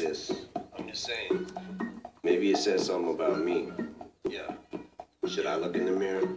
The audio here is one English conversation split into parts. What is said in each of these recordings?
this. I'm just saying. Maybe it says something about me. Yeah. Should I look in the mirror?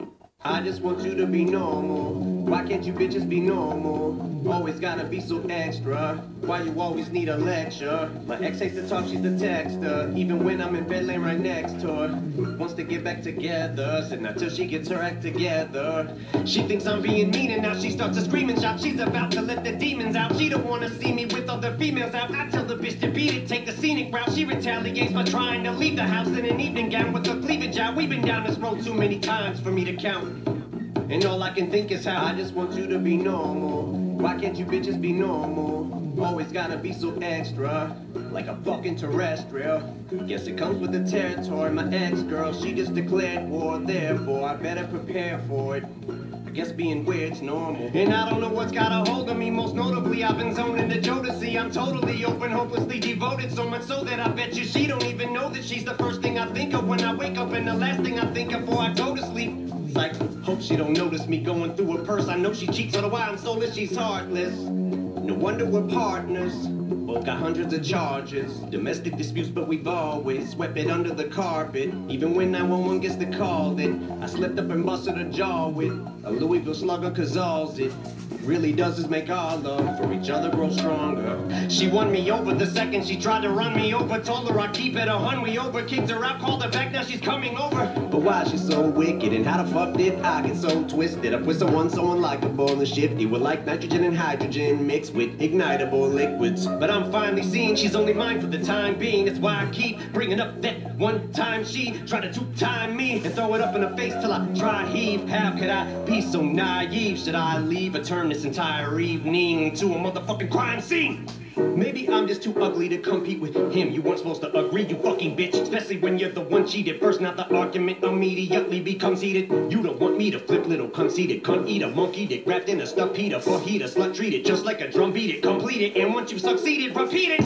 I just want you to be normal. Why can't you bitches be normal? Always gotta be so extra. Why you always need a lecture? My ex hates to talk, she's a texter. Even when I'm in bed laying right next to her. Wants to get back together, said not till she gets her act together. She thinks I'm being mean and now she starts to scream and shout. She's about to let the demons out. She don't wanna see me with other females out. I tell the bitch to beat it, take the scenic route. She retaliates by trying to leave the house in an evening gown with her cleavage out. We've been down this road too many times for me to count. And all I can think is how I just want you to be normal. Why can't you bitches be normal? Always gotta be so extra, like a fucking terrestrial. Guess it comes with the territory. My ex-girl, she just declared war. Therefore, I better prepare for it. I guess being weird's normal. And I don't know what's got a hold of me. Most notably, I've been zoning to Jodeci. I'm totally open, hopelessly devoted. So much so that I bet you she don't even know that she's the first thing I think of when I wake up and the last thing I think of before I go to sleep. It's like, hope she don't notice me going through her purse. I know she cheats, otherwise I'm soulless, she's heartless. No wonder we're partners. Both got hundreds of charges. Domestic disputes, but we've always swept it under the carpet. Even when 911 gets the call, then I slipped up and busted her jaw with a Louisville slugger, cause all's it really does is make our love for each other grow stronger. She won me over the second she tried to run me over. Told her I'd keep it a hun, we over. Kicked her out, called her back, now she's coming over. But why is she so wicked, and how the fuck did I get so twisted? Up with someone so unlikable and shifty. We're like nitrogen and hydrogen mixed with ignitable liquids. But I'm finally seeing she's only mine for the time being. That's why I keep bringing up that one time she tried to two-time me and throw it up in her face till I dry heave. How could I be so naive? Should I leave or turn this entire evening to a motherfucking crime scene? Maybe I'm just too ugly to compete with him. You weren't supposed to agree, you fucking bitch. Especially when you're the one cheated first. Now the argument immediately becomes heated. You don't want me to flip, little conceited cunt eater, monkey dick wrapped in a stuffed Peter. For heater, slut treat it just like a drum beat it. Complete it, and once you've succeeded, repeat it.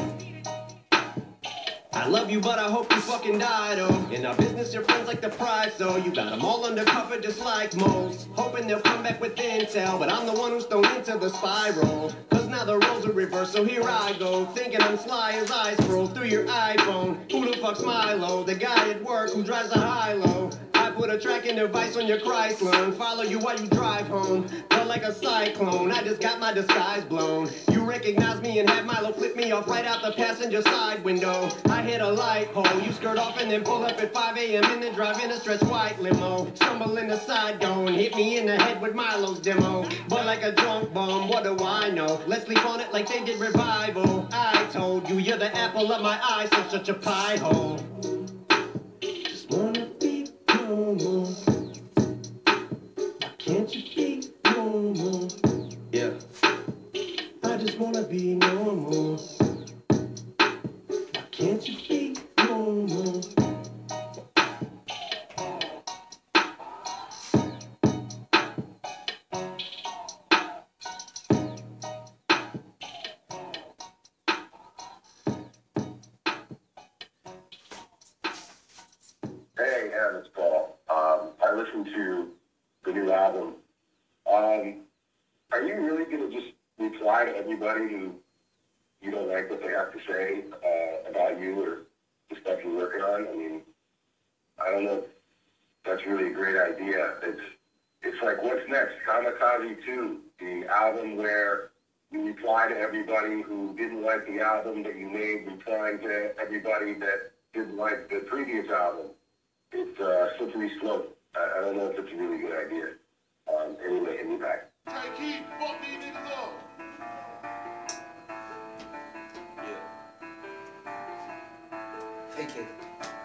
I love you, but I hope you fucking died, oh. In our business, your friends like the prize, so you got them all undercover just like moles. Hoping they'll come back with intel, but I'm the one who's thrown into the spiral. Cause now the roles are reversed, so here I go. Thinking I'm sly as eyes roll through your iPhone. Who the fuck's Milo? The guy at work who drives a high-low. I put a tracking device on your Chrysler and follow you while you drive home. But like a cyclone, I just got my disguise blown. You recognize me and have Milo flip me off right out the passenger side window. I hit a light pole, you skirt off and then pull up at 5 a.m. and then drive in a stretch white limo. Stumble in the side door and hit me in the head with Milo's demo. But like a drunk bum, what do I know? Let's sleep on it like they did Revival. I told you, you're the apple of my eye, so shut your pie hole. Just wanna be normal. Why can't you be normal? Yeah. I just wanna be normal. Why can't you be normal? Hey, Aaron, it's Paul. I listened to the new album. Are you really going to just reply to everybody who you don't like what they have to say about you or the stuff you're working on? I mean, I don't know if that's really a great idea. It's like, what's next? Kamikaze 2, the album where you reply to everybody who didn't like the album that you made, replying to everybody that didn't like the previous album. It's a slippery slope. I don't know if it's a really good idea. Anyway, in the back. Hey, kid.